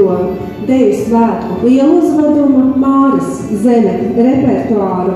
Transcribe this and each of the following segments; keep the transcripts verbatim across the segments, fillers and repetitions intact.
septīto deju svētku lieluzveduma Māras zeme repertuāru.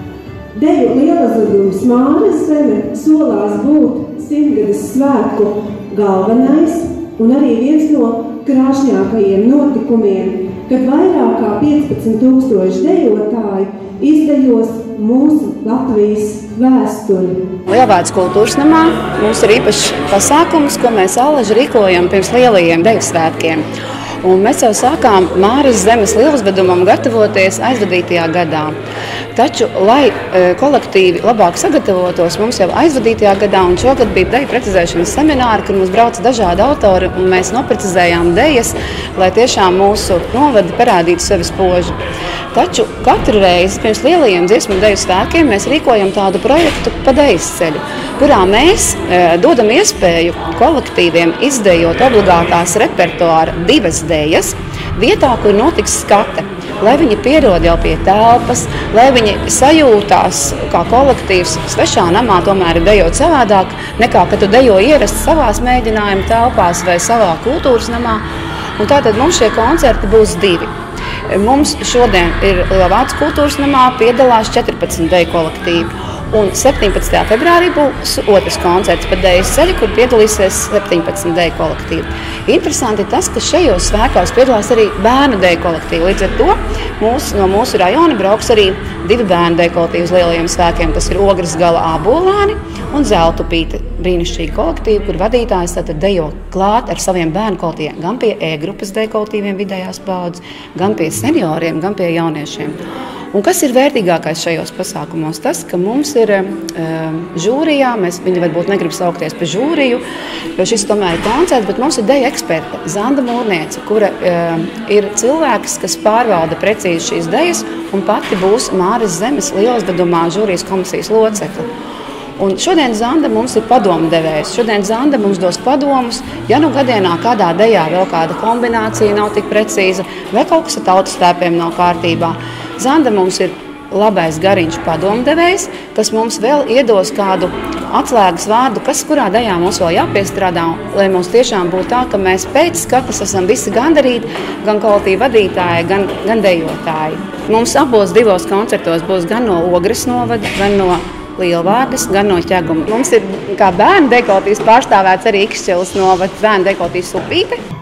Deju lieluzvedums Māras zeme solās būt simtgades svētku galvenais un arī viens no krāšņākajiem notikumiem, kad vairāk kā piecpadsmit tūkstoši dejotāji izdejos mūsu Latvijas vēsturi. Lielvārds kultūras namā mums ir īpašs pasākums, ko mēs allaži rīkojam pirms lielajiem deju svētkiem. Un mēs jau sākām Māras zemes lieluzvedumam gatavoties aizvadītajā gadā. Taču, lai e, kolektīvi labāk sagatavotos, mums jau aizvadītajā gadā, un šogad bija deju precizēšanas semināri, kur mums brauca dažādi autori, un mēs noprecizējām dejas, lai tiešām mūsu novadi parādītu sevi spoži. Taču katru reizi pirms lielajiem dziesmu deju svētkiem mēs rīkojam tādu projektu pa dejas ceļu, kurā mēs e, dodam iespēju kolektīviem izdejot obligātās repertuāra divas dejas vietā, kur notiks skate, lai viņi pierod jau pie telpas, lai viņi sajūtās kā kolektīvs svešā namā, tomēr ir dejot savādāk, nekā, kad tu dejo ierast savās mēģinājuma telpās vai savā kultūras namā. Un tātad mums šie koncerti būs divi. Mums šodien ir Lielvārds kultūras namā piedalās četrpadsmit deju kolektīvi. Un septiņpadsmitajā februārī būs otrs koncerts pa dejas ceļu, kur piedalīsies septiņpadsmit deju kolektīvi. Interesanti tas, ka šajos svētkos piedalās arī bērnu deju kolektīvi. Līdz ar to mūs, no mūsu rajona brauks arī divi bērnu deju kolektīvi uz lielajiem svētkiem. Tas ir Ogres gala Ābolāni un Zeltupīte, brīnišķīgi kolektīvi, kur vadītājs tātad dejo klāt ar saviem bērnu kolektīviem, gan pie E-grupas deju kolektīviem vidējās paudzes, gan pie senioriem, gan pie jauniešiem. Un kas ir vērtīgākais šajos pasākumos? Tas, ka mums ir um, žūrijā, mēs viņi varbūt negrib saukties par žūriju, jo šis tomēr ir koncerts, bet mums ir deju eksperte, Zanda Mūrniece, kura um, ir cilvēks, kas pārvalda precīzi šīs dejas, un pati būs Māras zemes lieluzvedumā žūrijas komisijas locekle. Un šodien Zanda mums ir padomdevējs. Šodien Zanda mums dos padomus, ja nu gadienā kādā dejā vēl kāda kombinācija nav tik precīza, vai kaut kas ar tautas tēpiem nav kārtībā. Zanda mums ir labais gariņš padomdevējs, kas mums vēl iedos kādu atslēgas vārdu, kas kurā dejā mums vēl jāpiestrādā, lai mums tiešām būtu tā, ka mēs pēc skatas esam visi gandarīti, gan kolektīvi vadītāji, gan, gan dejotāji. Mums abos divos koncertos būs gan no Ogres novada, gan no Lielvārdes, gan no Ķeguma. Mums ir kā bērnu deju kolektīvs pārstāvēts arī Ikšķilas novads bērnu deju kolektīvs Upīte.